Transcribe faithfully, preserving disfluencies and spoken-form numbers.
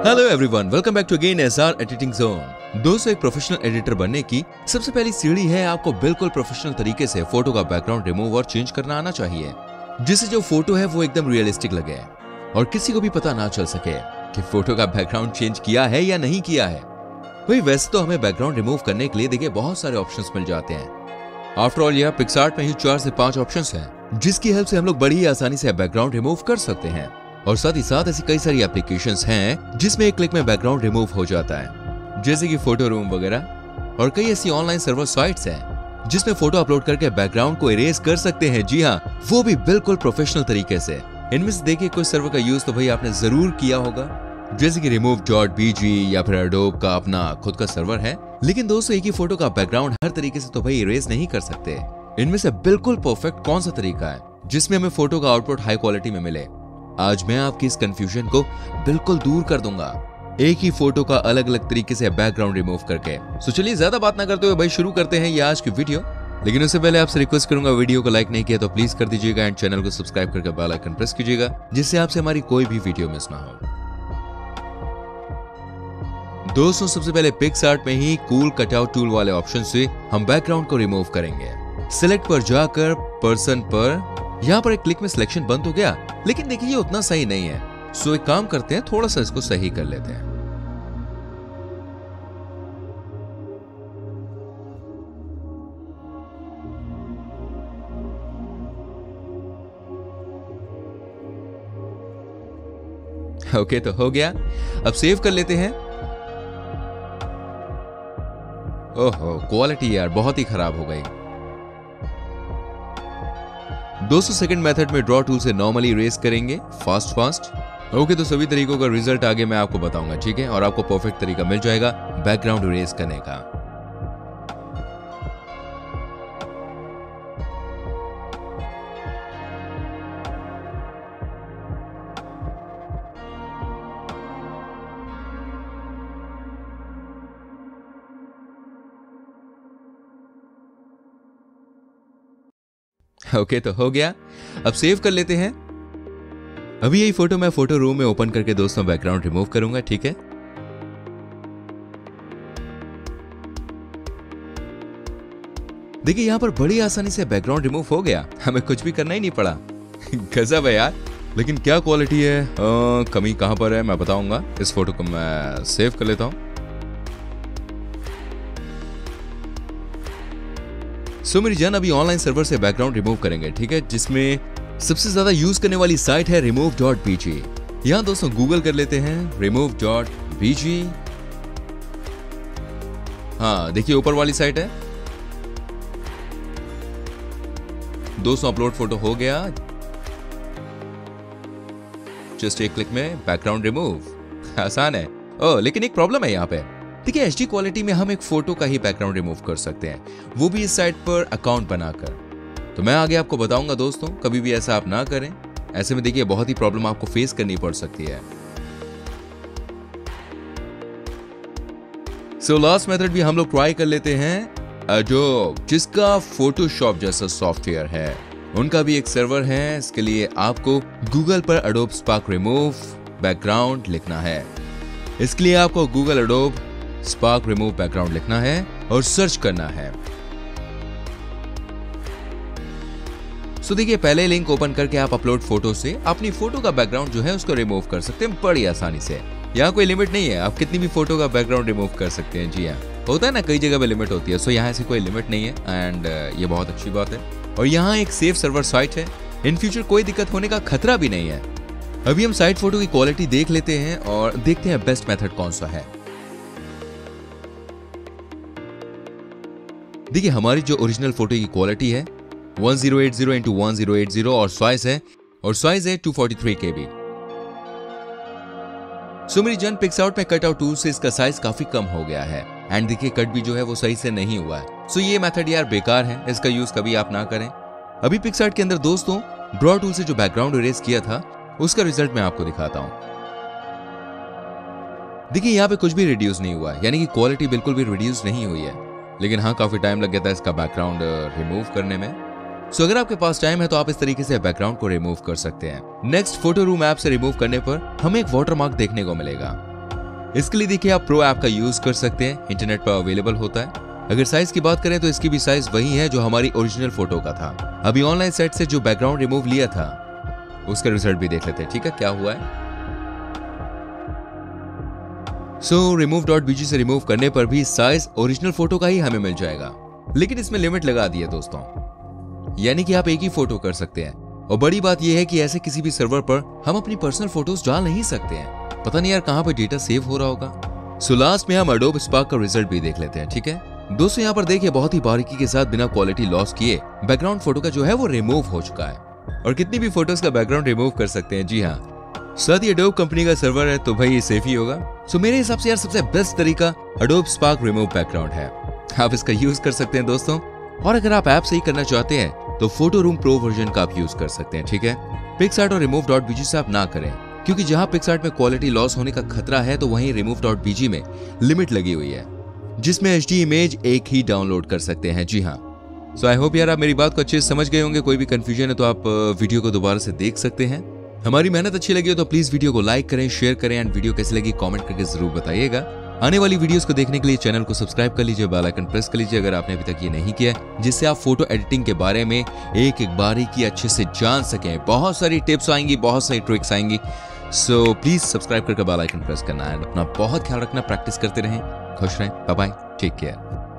Hello everyone, welcome back to again SR editing zone. दोस्तों, एक professional editor बनने की सबसे पहली सीढ़ी है आपको बिल्कुल प्रोफेशनल तरीके से फोटो का बैकग्राउंड रिमूव और चेंज करना आना चाहिए, जिससे जो फोटो है वो एकदम रियलिस्टिक लगे और किसी को भी पता ना चल सके कि फोटो का बैकग्राउंड चेंज किया है या नहीं किया है। भाई वैसे तो हमें बैकग्राउंड रिमूव करने के लिए देखिए बहुत सारे ऑप्शंस मिल जाते हैं। आफ्टर ऑल यह पिक्सार्ट में ही चार से पांच ऑप्शंस हैं, जिसकी हेल्प से हम लोग बड़ी ही आसानी से बैकग्राउंड रिमूव कर सकते हैं। और साथ ही साथ ऐसी कई सारी एप्लीकेशंस हैं जिसमें एक क्लिक में बैकग्राउंड रिमूव हो जाता है, जैसे कि फोटो रूम वगैरह। और कई ऐसी ऑनलाइन सर्वर साइट्स हैं जिसमें फोटो अपलोड करके बैकग्राउंड को इरेज कर सकते हैं। जी हाँ, वो भी बिल्कुल प्रोफेशनल तरीके से। इनमें से देखिए कुछ सर्वर का यूज तो भाई आपने जरूर किया होगा, जैसे कि रिमूव डॉट बीजी या फिर एडोब का अपना खुद का सर्वर है। लेकिन दोस्तों, एक ही फोटो का बैकग्राउंड हर तरीके से तो भाई इरेज नहीं कर सकते। इनमें से बिल्कुल परफेक्ट कौन सा तरीका है जिसमें हमें फोटो का आउटपुट हाई क्वालिटी में मिले? आज मैं आपकी इस कंफ्यूजन को बिल्कुल दूर कर दूंगा, एक ही फोटो का अलग अलग तरीके से बैकग्राउंड रिमूव करके। सो चलिए ज्यादा बात ना करते हुए भाई शुरू करते हैं ये आज की वीडियो। लेकिन उससे पहले आपसे रिक्वेस्ट करूंगा, वीडियो को लाइक नहीं किया तो प्लीज कर दीजिएगा एंड चैनल को सब्सक्राइब करके बेल आइकन प्रेस कीजिएगा, जिससे आपसे हमारी कोई भी वीडियो मिस ना हो। दोस्तों, सबसे पहले पिक्सआर्ट में ही कूल कटआउट टूल वाले ऑप्शन से हम बैकग्राउंड को रिमूव करेंगे। सिलेक्ट पर जाकर पर्सन पर यहाँ पर एक क्लिक में सिलेक्शन बंद हो गया, लेकिन देखिए ये उतना सही नहीं है। सो एक काम करते हैं, थोड़ा सा इसको सही कर लेते हैं। ओके तो हो गया, अब सेव कर लेते हैं। ओहो, क्वालिटी यार बहुत ही खराब हो गई। दोस्तों, सेकंड मेथड में ड्रॉ टूल से नॉर्मली इरेज करेंगे फास्ट फास्ट। ओके तो सभी तरीकों का रिजल्ट आगे मैं आपको बताऊंगा, ठीक है? और आपको परफेक्ट तरीका मिल जाएगा बैकग्राउंड इरेज करने का। ओके okay, तो हो गया, अब सेव कर लेते हैं। अभी यही फोटो मैं फोटो रूम में ओपन करके दोस्तों बैकग्राउंड रिमूव करूंगा, ठीक है? देखिए यहां पर बड़ी आसानी से बैकग्राउंड रिमूव हो गया, हमें कुछ भी करना ही नहीं पड़ा। गजब है यार। लेकिन क्या क्वालिटी है, आ, कमी कहां पर है मैं बताऊंगा। इस फोटो को मैं सेव कर लेता हूं। सो मेरी जान, अभी ऑनलाइन सर्वर से बैकग्राउंड रिमूव करेंगे, ठीक है? जिसमें सबसे ज्यादा यूज करने वाली साइट है रिमूव डॉट बीजी। यहां दोस्तों गूगल कर लेते हैं रिमूव डॉट बीजी। हाँ देखिए ऊपर वाली साइट है। दोस्तों अपलोड फोटो हो गया, जस्ट एक क्लिक में बैकग्राउंड रिमूव। आसान है। ओह लेकिन एक प्रॉब्लम है यहाँ पे। देखिए एचडी क्वालिटी में हम एक फोटो का ही बैकग्राउंड रिमूव कर सकते हैं, वो भी इस साइट पर अकाउंट बनाकर। तो मैं आगे आपको बताऊंगा दोस्तों, कभी भी ऐसा आप ना करें। ऐसे में देखिए बहुत ही प्रॉब्लम आपको फेस करनी पड़ सकती है। सो लास्ट मेथड भी हम लोग ट्राई कर लेते हैं। जो जिसका फोटोशॉप जैसा सॉफ्टवेयर है, उनका भी एक सर्वर है। इसके लिए आपको गूगल पर एडोब स्पार्क रिमूव बैकग्राउंड लिखना है। इसके लिए आपको Google Adobe Spark remove background लिखना है और सर्च करना है। सो देखिए पहले लिंक ओपन करके आप अपलोड फोटो से अपनी फोटो का बैकग्राउंड जो है उसको रिमूव कर सकते हैं बड़ी आसानी से। यहाँ कोई लिमिट नहीं है, आप कितनी भी फोटो का बैकग्राउंड रिमूव कर सकते हैं। जी हाँ, होता है ना कई जगह पे लिमिट होती है। सो यहाँ ऐसी कोई लिमिट नहीं है एंड ये बहुत अच्छी बात है। और यहाँ एक सेफ सर्वर साइट है, इन फ्यूचर कोई दिक्कत होने का खतरा भी नहीं है। अभी हम साइट फोटो की क्वालिटी देख लेते हैं और देखते हैं बेस्ट मेथड कौन सा है। देखिए हमारी जो ओरिजिनल फोटो की क्वालिटी है one zero eight zero into one zero eight zero और साइज है और साइज है two forty three KB. So मेरी जन पिक्सआउट में कट आउट टूल से इसका साइज काफी कम हो गया है एंड देखिए कट भी जो है वो सही से नहीं हुआ है। सो ये मेथड यार बेकार है, इसका यूज कभी आप ना करें। अभी पिक्सआर्ट के अंदर दोस्तों ड्रॉ टूल से जो बैकग्राउंड इरेज किया था उसका रिजल्ट मैं आपको दिखाता हूं। देखिए यहाँ पे कुछ भी रिड्यूस नहीं हुआ है, यानी कि क्वालिटी बिल्कुल भी रिड्यूस नहीं हुई है। लेकिन हाँ काफी टाइम लग गया था इसका बैकग्राउंड रिमूव करने में। सो अगर आपके पास टाइम है तो आप इस तरीके से बैकग्राउंड को रिमूव कर सकते हैं। नेक्स्ट फोटो रूम ऐप से रिमूव करने पर हमें एक वाटरमार्क देखने को मिलेगा। इसके लिए देखिए आप प्रो ऐप का यूज कर सकते हैं, इंटरनेट पर अवेलेबल होता है। अगर साइज की बात करें तो इसकी भी साइज वही है जो हमारी ओरिजिनल फोटो का था। अभी ऑनलाइन साइट से जो बैकग्राउंड रिमूव लिया था उसका रिजल्ट भी देख लेते हैं, ठीक है क्या हुआ है। सो रिमूव डॉट बीजी से रिमूव करने पर भी साइज ओरिजिनल फोटो का ही हमें मिल जाएगा, लेकिन इसमें लिमिट लगा दी है दोस्तों, यानी कि आप एक ही फोटो कर सकते हैं। और बड़ी बात यह है कि ऐसे किसी भी सर्वर पर हम अपनी पर्सनल फोटोज डाल नहीं सकते हैं। पता नहीं यार कहां पर डेटा सेव हो रहा होगा। सो लास्ट में हम एडोब स्पार्क का रिजल्ट भी देख लेते हैं, ठीक है दोस्तों। यहाँ पर देखिए बहुत ही बारीकी के साथ बिना क्वालिटी लॉस किए बैकग्राउंड फोटो का जो है वो रिमूव हो चुका है, और कितनी भी फोटोज का बैकग्राउंड रिमूव कर सकते हैं। जी हाँ, साथ ही एडोब कंपनी का सर्वर है तो भाई ये सेफ ही होगा। सो मेरे हिसाब से यार सबसे बेस्ट तरीका एडोब स्पार्क रिमूव बैकग्राउंड है, आप इसका यूज कर सकते हैं दोस्तों। और अगर आप ऐप से ही करना चाहते हैं तो फोटो रूम प्रो वर्जन का आप यूज कर सकते हैं, ठीक है। पिक्सआर्ट और रिमूव डॉट बीजी से आप ना करें, क्योंकि जहां पिक्सआर्ट में क्वालिटी लॉस होने का खतरा है तो वहीं रिमूव डॉट बीजी में लिमिट लगी हुई है, जिसमें एचडी इमेज एक ही डाउनलोड कर सकते हैं। जी हाँ, सो आई होप यार आप मेरी बात को अच्छे से समझ गए होंगे। कोई भी कंफ्यूजन है तो आप वीडियो को दोबारा से देख सकते हैं। हमारी मेहनत अच्छी लगी हो तो प्लीज वीडियो को लाइक करें, शेयर करें, एंड वीडियो कैसी लगी कमेंट करके जरूर बताइएगा। आने वाली वीडियोस को देखने के लिए चैनल को सब्सक्राइब कर लीजिए, बेल आइकन प्रेस कर लीजिए अगर आपने अभी तक ये नहीं किया, जिससे आप फोटो एडिटिंग के बारे में एक एक बारीकी अच्छे से जान सकें। बहुत सारी टिप्स आएंगी, बहुत सारी ट्रिक्स आएंगी। सो प्लीज सब्सक्राइब करके बेल आइकन प्रेस करना है। अपना बहुत ख्याल रखना, प्रैक्टिस करते रहें, खुश रहें, बाय बाय, टेक केयर।